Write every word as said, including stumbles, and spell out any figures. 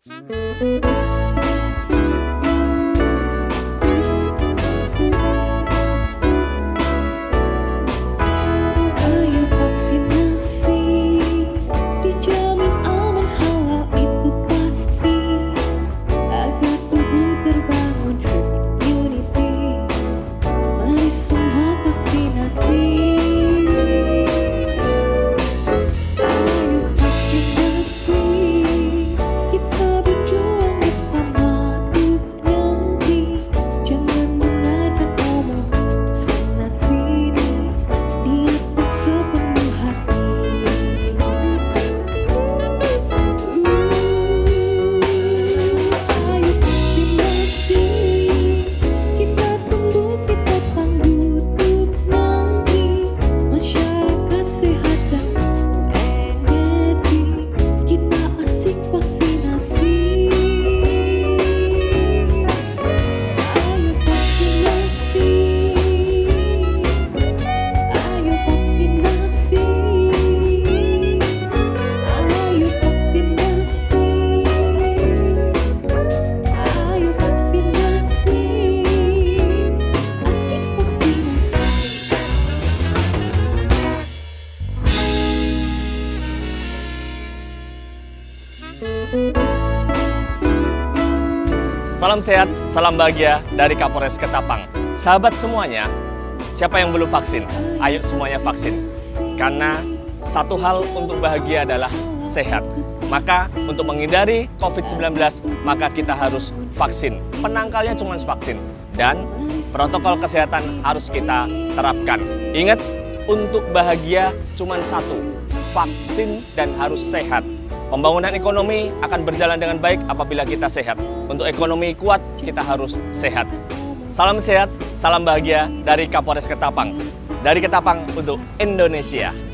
Salam sehat, salam bahagia dari Kapolres Ketapang. Sahabat semuanya, siapa yang belum vaksin? Ayo semuanya vaksin. Karena satu hal untuk bahagia adalah sehat. Maka untuk menghindari covid sembilan belas, maka kita harus vaksin. Penangkalnya cuma vaksin. Dan protokol kesehatan harus kita terapkan. Ingat, untuk bahagia cuma satu, vaksin dan harus sehat. Pembangunan ekonomi akan berjalan dengan baik apabila kita sehat. Untuk ekonomi kuat, kita harus sehat. Salam sehat, salam bahagia dari Kapolres Ketapang. Dari Ketapang untuk Indonesia.